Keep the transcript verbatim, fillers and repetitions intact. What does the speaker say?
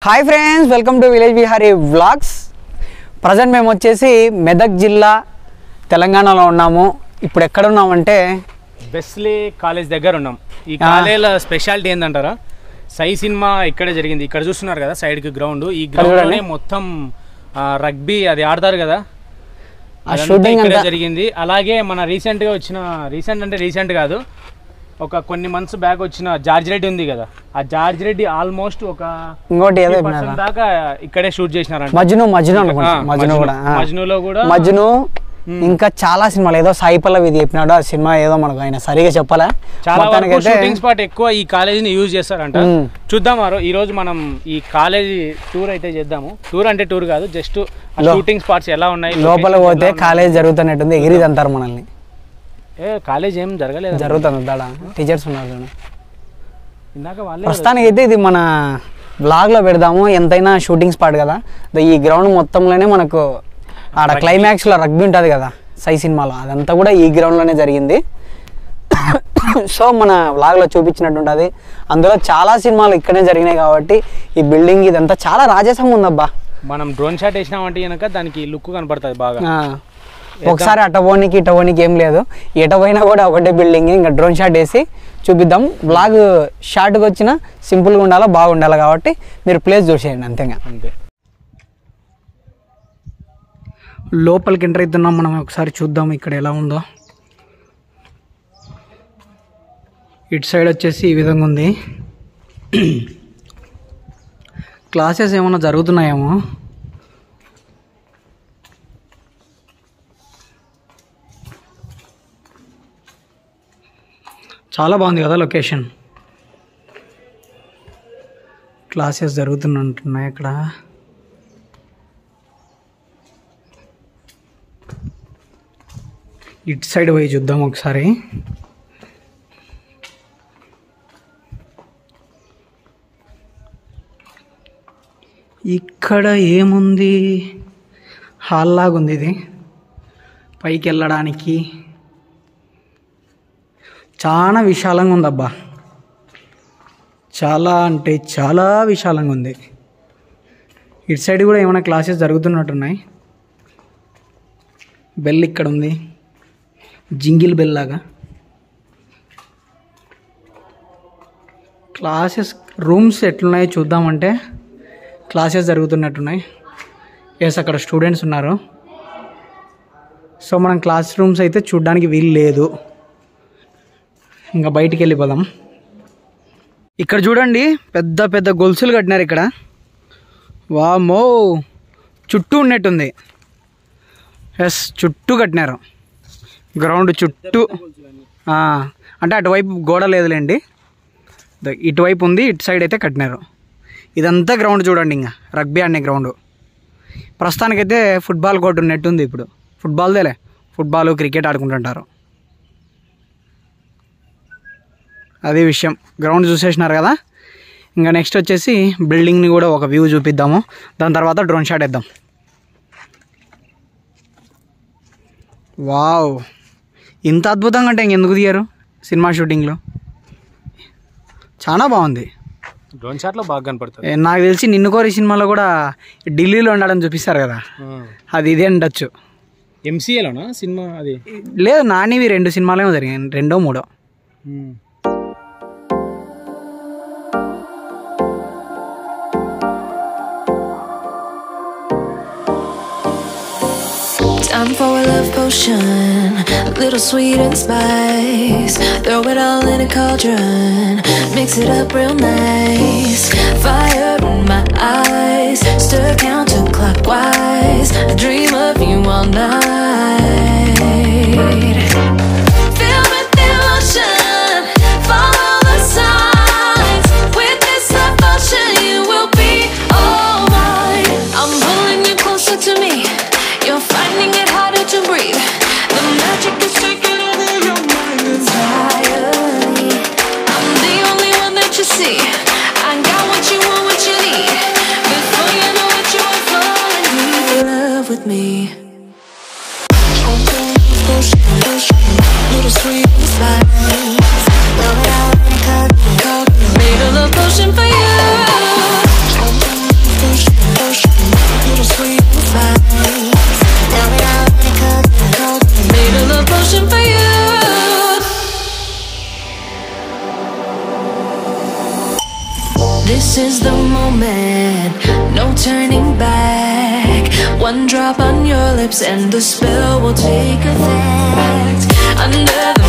Hi friends, welcome to village Vihari vlogs. Present మేము వచ్చేసి మెదక్ జిల్లా తెలంగాణలో ఉన్నాము. ఇప్పుడు ఎక్కడ ఉన్నామంటే బెస్లీ కాలేజ్ దగ్గర ఉన్నాం. ఈ కాలేజ్ స్పెషాలిటీ ఏంటంటారా, సై సినిమా ఇక్కడే జరిగింది. ఇక్కడ చూస్తున్నారు కదా సైడ్కి గ్రౌండ్, ఈ గ్రౌండ్లోనే మొత్తం రగ్బీ అది ఆడతారు కదా, షూటింగ్ ఇక్కడ జరిగింది. అలాగే మన రీసెంట్గా వచ్చిన, రీసెంట్ అంటే రీసెంట్ కాదు, ఒక కొన్ని మంత్స్ బ్యాక్ వచ్చిన జార్జ్ రెడ్డి ఉంది కదా, ఆ జార్జ్ రెడ్డి ఆల్మోస్ట్ ఒక ఇంకోటి దాకా ఇక్కడే షూట్ చేసినారంట. మజ్ను మజ్ను మజ్ను కూడా మజ్నులో కూడా మజ్ను ఇంకా చాలా సినిమాలు, ఏదో సాయి పల్లవి చెప్పినాడు ఆ సినిమా, ఏదో మనకు ఆయన సరిగా చెప్పాలా. చాలా షూటింగ్ స్పాట్ ఎక్కువ ఈ కాలేజీని యూజ్ చేస్తారంట. చూద్దాం ఈ రోజు మనం ఈ కాలేజీ టూర్ అయితే చేద్దాము. టూర్ అంటే టూర్ కాదు, జస్ట్ షూటింగ్ స్పాట్స్ ఎలా ఉన్నాయి, లోపల పోతే కాలేజ్ జరుగుతున్నట్టుంది, ఎగిరిది అంటారు మనల్ని. ఏ కాలేజ్ ఏం జరగలేదు, జరుగుతుంది దాడా, టీచర్స్ ఉన్నారు ఇందాక వాళ్ళే. ప్రస్తుతానికి అయితే ఇది మన బ్లాగ్లో పెడదాము, ఎంతైనా షూటింగ్ స్పాట్ కదా. ఈ గ్రౌండ్ మొత్తంలోనే మనకు ఆడ క్లైమాక్స్లో రగ్బీ ఉంటుంది కదా సై సినిమాలో, అదంతా కూడా ఈ గ్రౌండ్లోనే జరిగింది. సో మన బ్లాగ్లో చూపించినట్టు ఉంటుంది. అందులో చాలా సినిమాలు ఇక్కడే జరిగినాయి కాబట్టి ఈ బిల్డింగ్ ఇదంతా చాలా రాజసంగా ఉందబ్బా. మనం డ్రోన్ షాట్ వేసినామంటే కనుక దానికి లుక్ కనపడుతుంది బాగా. ఒకసారి అటపోనికి ఇటపోనికి ఏం లేదు, ఎటపోయినా కూడా ఒకటే బిల్డింగ్. ఇంకా డ్రోన్ షాట్ వేసి చూపిద్దాం. బ్లాగ్ షార్ట్గా వచ్చిన సింపుల్గా ఉండాలా, బాగుండాలి కాబట్టి మీరు ప్లేస్ చూసేయండి అంతేగా. అంతే. లోపలికి ఎంటర్ అవుతున్నాం మనం, ఒకసారి చూద్దాం ఇక్కడ ఎలా ఉందో. ఇటు సైడ్ వచ్చేసి ఈ విధంగా ఉంది. క్లాసెస్ ఏమైనా జరుగుతున్నాయేమో. చాలా బాగుంది కదా లొకేషన్, క్లాసెస్ జరుగుతున్నట్టున్నాయి ఇక్కడ. ఇటు సైడ్ పోయి చూద్దాం ఒకసారి. ఇక్కడ ఏముంది, హాల్ లాగా ఉంది ఇది, పైకి వెళ్ళడానికి చాలా విశాలంగా ఉందబ్బా. చాలా అంటే చాలా విశాలంగా ఉంది. ఇటు సైడ్ కూడా ఏమైనా క్లాసెస్ జరుగుతున్నట్టున్నాయి. బెల్ ఇక్కడ ఉంది, జింగిల్ బెల్ లాగా. క్లాసెస్ రూమ్స్ ఎట్లున్నాయో చూద్దామంటే క్లాసెస్ జరుగుతున్నట్టున్నాయి. ఎస్, అక్కడ స్టూడెంట్స్ ఉన్నారు. సో మనం క్లాస్ రూమ్స్ అయితే చూడడానికి వీలు లేదు, ఇంకా బయటికి వెళ్ళిపోదాం. ఇక్కడ చూడండి, పెద్ద పెద్ద గొలుసులు కట్టినారు ఇక్కడ. వామో, చుట్టూ ఉన్నట్టుంది. ఎస్, చుట్టూ కట్టినారు గ్రౌండ్ చుట్టూ. అంటే అటువైపు గోడ లేదులేండి, ఇటువైపు ఉంది, ఇటు సైడ్ అయితే కట్టినారు. ఇదంతా గ్రౌండ్ చూడండి, ఇంకా రగ్బీ ఆడే గ్రౌండ్. ప్రస్తుతానికైతే ఫుట్బాల్ కోర్టు ఉన్నట్టుంది. ఇప్పుడు ఫుట్బాల్దేలే, ఫుట్బాల్ క్రికెట్ ఆడుకుంటుంటారు. అదే విషయం. గ్రౌండ్ చూసేసినారు కదా, ఇంకా నెక్స్ట్ వచ్చేసి బిల్డింగ్ని కూడా ఒక వ్యూ చూపిద్దాము. దాని తర్వాత డ్రోన్ షాట్ వేద్దాం. వావ్, ఇంత అద్భుతంగా అంటే ఇంకెందుకు తీయరు సినిమా షూటింగ్లో. చాలా బాగుంది. డ్రోన్ షాట్లో బాగా కనపడుతుంది. నాకు తెలిసి నిన్ను కోరి సినిమాలో కూడా ఢిల్లీలో ఉండడం చూపిస్తారు కదా, అది ఇదే ఉండొచ్చు. ఎంసీఏలోనా సినిమా అది? లేదు, నానివి రెండు సినిమాలేమో జరిగాయి, రెండో మూడో. Time for a love potion, a little sweet and spice. Throw it all in a cauldron, mix it up real nice. Fire in my eyes, stir counterclockwise. I dream of you all night. Feel with emotion, follow the signs. With this devotion, you will be all mine. I'm pulling you closer to me. You're finding it harder to breathe. The magic is taking over your mind entirely. I'm the only one that you see. I got what you want, what you need. Before you know it, you are falling in love with me. Little sweet and spice. Throw it out in a cup, cup. Made a love potion for you. This is the moment, no turning back. One drop on your lips and the spell will take effect. Under the